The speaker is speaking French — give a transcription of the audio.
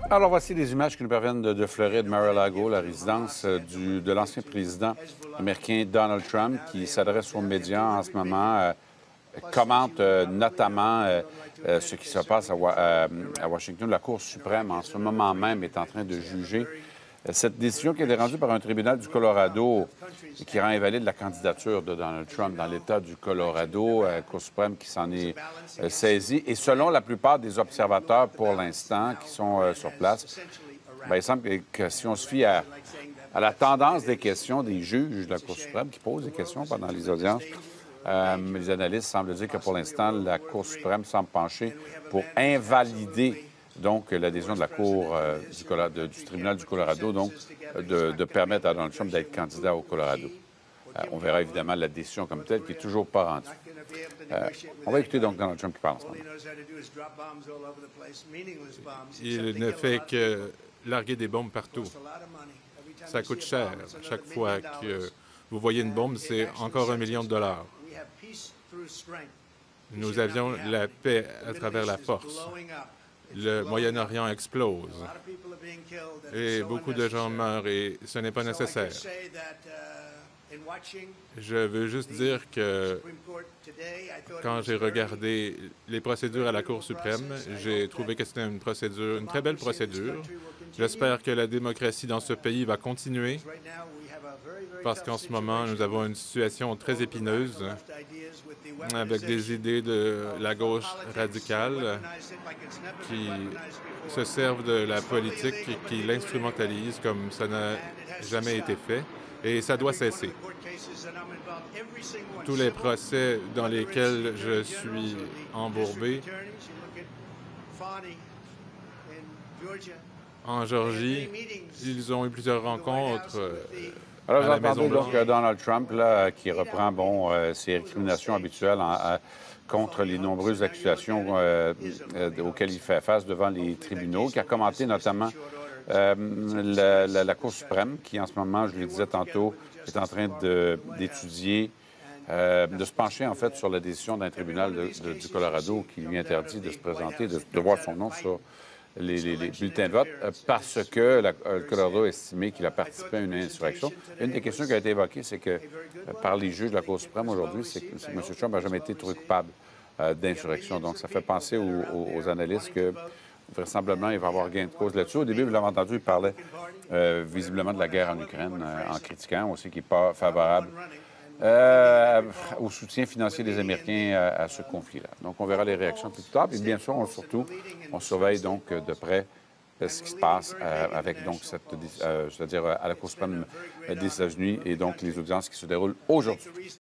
Alors, voici des images qui nous parviennent de Floride, Mar-a-Lago, la résidence de l'ancien président américain Donald Trump, qui s'adresse aux médias en ce moment, commente notamment ce qui se passe à Washington. La Cour suprême, en ce moment même, est en train de juger cette décision qui a été rendue par un tribunal du Colorado et qui rend invalide la candidature de Donald Trump dans l'État du Colorado, la Cour suprême qui s'en est saisie. Et selon la plupart des observateurs, pour l'instant, qui sont sur place, bien, il semble que si on se fie à la tendance des questions des juges de la Cour suprême qui posent des questions pendant les audiences, les analystes semblent dire que pour l'instant, la Cour suprême semble pencher pour invalider donc l'adhésion de la Cour du tribunal du Colorado, donc de permettre à Donald Trump d'être candidat au Colorado. On verra évidemment la décision comme telle qui n'est toujours pas rendue. On va écouter donc Donald Trump qui parle en ce moment. Il ne fait que larguer des bombes partout. Ça coûte cher. Chaque fois que vous voyez une bombe, c'est encore $1 million. Nous avions la paix à travers la force. Le Moyen-Orient explose et beaucoup de gens meurent et ce n'est pas nécessaire. Je veux juste dire que quand j'ai regardé les procédures à la Cour suprême, j'ai trouvé que c'était une très belle procédure. J'espère que la démocratie dans ce pays va continuer parce qu'en ce moment, nous avons une situation très épineuse avec des idées de la gauche radicale qui se servent de la politique et qui l'instrumentalisent comme ça n'a jamais été fait. Et ça doit cesser. Tous les procès dans lesquels je suis embourbé, en Géorgie, ils ont eu plusieurs rencontres. Alors, vous entendez donc Donald Trump là, qui reprend ses récriminations habituelles contre les nombreuses accusations auxquelles il fait face devant les tribunaux, qui a commenté notamment la Cour suprême, qui en ce moment, je le disais tantôt, est en train d'étudier, de se pencher en fait sur la décision d'un tribunal du Colorado qui lui interdit de se présenter, de voir son nom sur les bulletins de vote, parce que le Colorado a estimé qu'il a participé à une insurrection. Une des questions qui a été évoquée, c'est que par les juges de la Cour suprême aujourd'hui, c'est que M. Trump n'a jamais été trouvé coupable d'insurrection. Donc, ça fait penser aux analystes que vraisemblablement, il va avoir gain de cause là-dessus. Au début, vous l'avez entendu, il parlait visiblement de la guerre en Ukraine, en critiquant aussi qu'il n'est pas favorable au soutien financier des Américains à ce conflit-là. Donc, on verra les réactions plus tard. Et bien sûr, on surveille donc de près ce qui se passe avec donc c'est-à-dire à la Cour suprême des États-Unis et donc les audiences qui se déroulent aujourd'hui.